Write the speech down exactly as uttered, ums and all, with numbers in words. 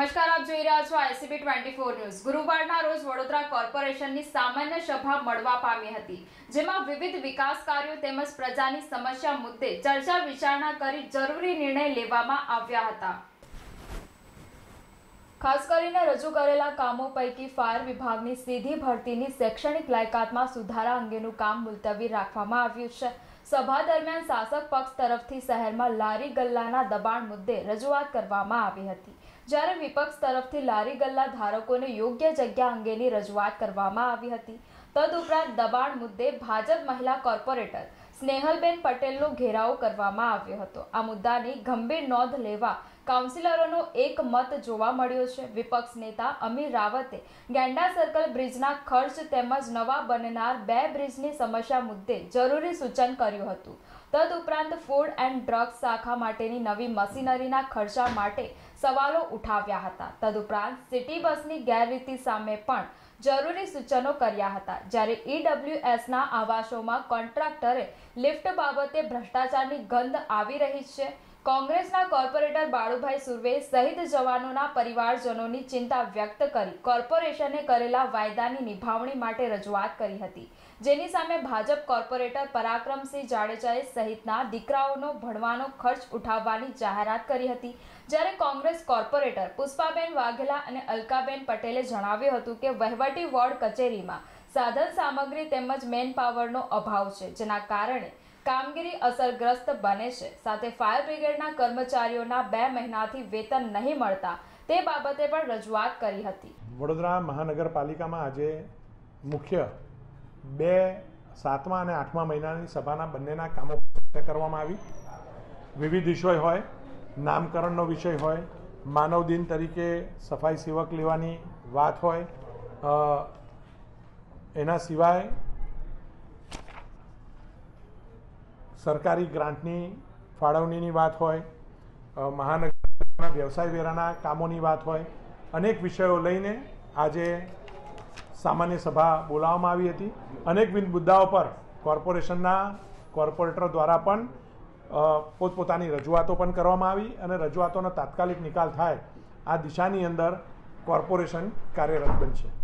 નમસ્કાર, આપ જોઈ રહ્યા છો આઈસીબી ટ્વેન્ટી ફોર ન્યૂઝ। ગુરુવારના રોજ વડોદરા કોર્પોરેશનની સામાન્ય સભા મળવા પામી હતી, જેમાં વિવિધ વિકાસ કાર્યો તેમજ પ્રજાની સમસ્યા મુદ્દે ચર્ચા વિચારણા કરી જરૂરી નિર્ણય લેવામાં આવ્યા હતા। ખાસ કરીને રજૂ કરેલા કામો પૈકી ફાયર વિભાગની સીધી ભરતીની શૈક્ષણિક લાયકાતમાં સુધારા અંગેનું કામ મુલતવી રાખવામાં આવ્યું છે। સભા દરમિયાન શાસક પક્ષ તરફથી શહેરમાં લારી ગલ્લાના દબાણ મુદ્દે રજૂઆત કરવામાં આવી હતી, જ્યારે વિપક્ષ તરફથી લારી ગલ્લા ધારકોને યોગ્ય જગ્યા અંગેની રજૂઆત કરવામાં આવી હતી। તદુપરાંત દબાણ મુદ્દે ભાજપ મહિલા કોર્પોરેટર સ્નેહલબેન પટેલનો ઘેરાવ કરવામાં આવ્યો હતો। આ મુદ્દાની ગંભીર નોંધ લેવા કાઉન્સિલરોનો એક મત જોવા મળ્યો છે। વિપક્ષ નેતા અમીર રાવતે ગેંડા સર્કલ બ્રિજના ખર્ચ તેમજ નવા બનનાર બે બ્રિજની સમસ્યા મુદ્દે જરૂરી સૂચન કર્યું હતું। તદુપરાંત ફૂડ એન્ડ ડ્રગ્સ શાખા માટેની નવી મશીનરીના ખર્ચા માટે સવાલો ઉઠાવ્યા હતા। તદુપરાંત સિટી બસની ગેરરીતિ સામે પણ જરૂરી સૂચનો કર્યા હતા, જ્યારે ઈડબ્લ્યુએસના આવાસોમાં કોન્ટ્રાક્ટરે લિફ્ટ બાબતે ભ્રષ્ટાચારની ગંધ આવી રહી છે। કોંગ્રેસના કોર્પોરેટર બાળુભાઈ સુર્વે શહીદ જવાનોના પરિવારજનોની ચિંતા વ્યક્ત કરી કોર્પોરેશને કરેલા વાયદાની નિભાવણી માટે રજૂઆત કરી હતી, જેની સામે ભાજપ કોર્પોરેટર પરાક્રમસિંહ જાડેજાએ સહિતના દીકરાઓનો ભણવાનો ખર્ચ ઉઠાવવાની જાહેરાત કરી હતી, જ્યારે કોંગ્રેસ કોર્પોરેટર પુષ્પાબેન વાઘેલા અને અલકાબેન પટેલે જણાવ્યું હતું કે વહીવટી વોર્ડ કચેરીમાં સાધન સામગ્રી તેમજ મેન પાવરનો અભાવ છે, જેના કારણે કામગીરી અસરગ્રસ્ત બને છે। સાથે ફાયર બ્રિગેડના કર્મચારીઓના બે મહિનાથી વેતન નહીં મળતા તે બાબતે પણ રજૂઆત કરી હતી। વડોદરા મહાનગરપાલિકામાં આજે મુખ્ય બે સાતમા અને આઠમા મહિનાની સભાના બંનેના કામો ચર્ચા કરવામાં આવી। વિવિધ વિષય હોય, નામકરણનો વિષય હોય, માનવ દિન તરીકે સફાઈ સેવક લેવાની વાત હોય, એના સિવાય સરકારી ગ્રાન્ટની ફાળવણીની વાત હોય, મહાનગરના વ્યવસાય વેરાના કામોની વાત હોય, અનેક વિષયો લઈને આજે સામાન્ય સભા બોલાવવામાં આવી હતી। અનેકવિધ મુદ્દાઓ પર કોર્પોરેશનના કોર્પોરેટરો દ્વારા પણ પોતપોતાની રજૂઆતો પણ કરવામાં આવી અને રજૂઆતોનો તાત્કાલિક નિકાલ થાય આ દિશાની અંદર કોર્પોરેશન કાર્યરત બનશે।